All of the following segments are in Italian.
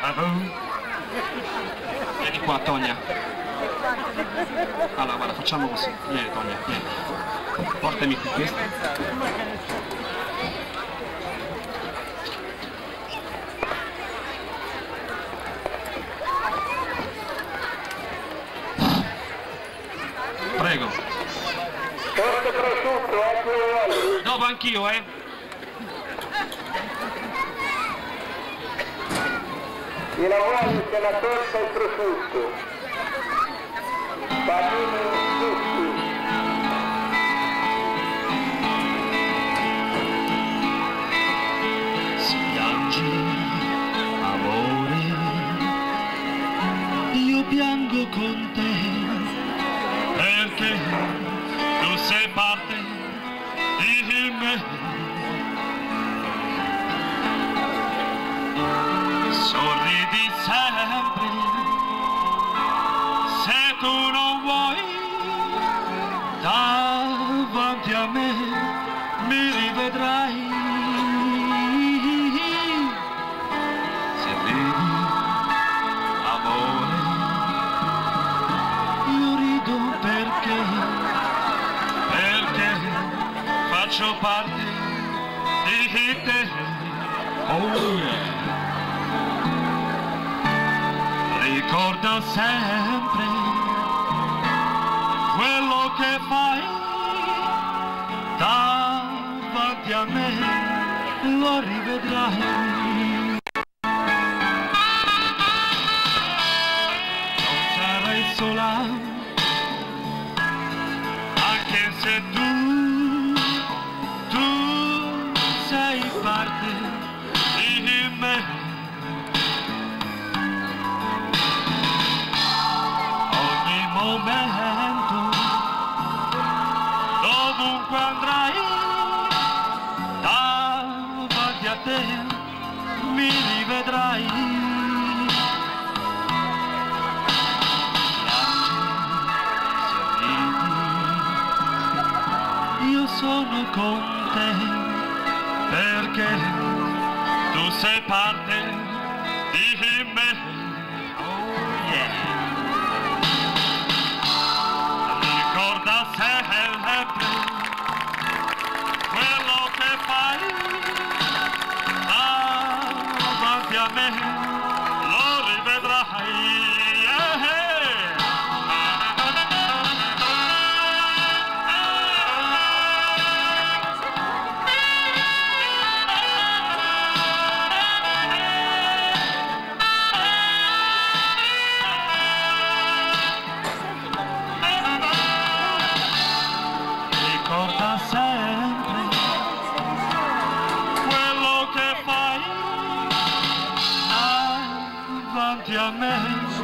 Vieni qua, Tonia. Allora, guarda, facciamo così. Vieni, Tonia, vieni. Portami qui questo. Prego. Torta prosciutto, ecco. Dopo anch'io, E la vuole se la torta e il prosciutto. Panini tutti. Si piange, amore, io piango con te, perché tu sei parte di me. Sorridi sempre, se tu non vuoi, davanti a me mi rivedrai. Se vedi, amore, io rido perché faccio parte di te. Oh yeah. Ricorda sempre quello che fai davanti a me, lo rivedrai. Non sarai sola, anche se tu sei parte di me. Momento, dovunque andrai, davanti a te mi rivedrai. Io sono con te, perché tu sei parte di me. Oh yeah. Ricorda sempre quello che fai davanti a me, lo rivedrai. Ricorda sempre quello che fai davanti a me,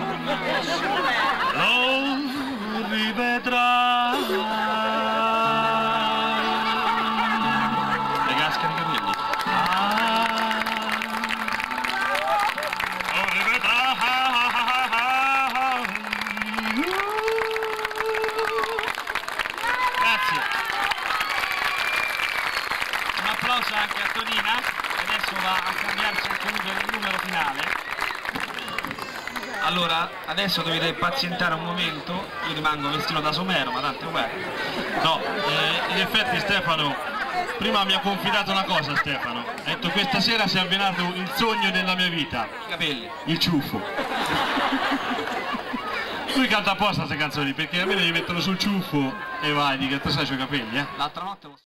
lo rivedrai. Le cascare i capelli. Lo rivedrai. Grazie. Un applauso anche a Tonina, che adesso va a cambiarsi anche il numero finale. Allora, adesso dovete pazientare un momento, io rimango vestito da somero, ma tanto è uguale. No, in effetti Stefano, prima mi ha confidato una cosa Stefano, ha detto questa sera si è avverato il sogno della mia vita. I capelli. Il ciuffo. Lui canta apposta queste canzoni, perché a me li mettono sul ciuffo e vai, di che tu sai i suoi capelli, L'altra notte